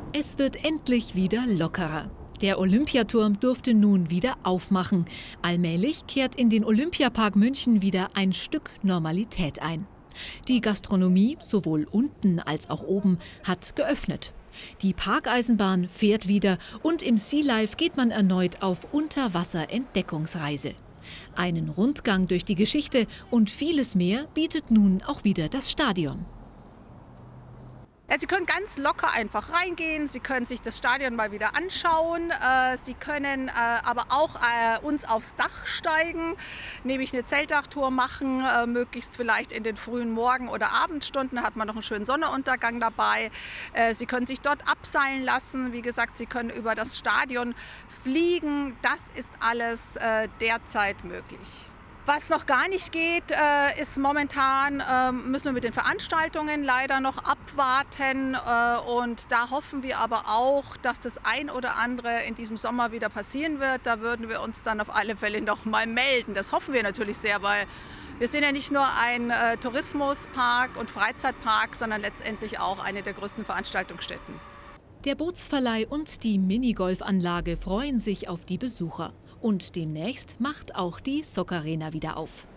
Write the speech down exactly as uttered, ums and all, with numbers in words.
Es wird endlich wieder lockerer. Der Olympiaturm durfte nun wieder aufmachen. Allmählich kehrt in den Olympiapark München wieder ein Stück Normalität ein. Die Gastronomie, sowohl unten als auch oben, hat geöffnet. Die Parkeisenbahn fährt wieder und im Sea Life geht man erneut auf Unterwasser-Entdeckungsreise. Einen Rundgang durch die Geschichte und vieles mehr bietet nun auch wieder das Stadion. Ja, Sie können ganz locker einfach reingehen, Sie können sich das Stadion mal wieder anschauen, äh, Sie können äh, aber auch äh, uns aufs Dach steigen, nämlich eine Zeltdachtour machen, äh, möglichst vielleicht in den frühen Morgen- oder Abendstunden, da hat man noch einen schönen Sonnenuntergang dabei. Äh, Sie können sich dort abseilen lassen, wie gesagt, Sie können über das Stadion fliegen, das ist alles äh, derzeit möglich. Was noch gar nicht geht, äh, ist momentan, äh, müssen wir mit den Veranstaltungen leider noch abwarten. Äh, und da hoffen wir aber auch, dass das ein oder andere in diesem Sommer wieder passieren wird. Da würden wir uns dann auf alle Fälle noch mal melden. Das hoffen wir natürlich sehr, weil wir sind ja nicht nur ein äh, Tourismuspark und Freizeitpark, sondern letztendlich auch eine der größten Veranstaltungsstätten. Der Bootsverleih und die Minigolfanlage freuen sich auf die Besucher. Und demnächst macht auch die Soccerena wieder auf.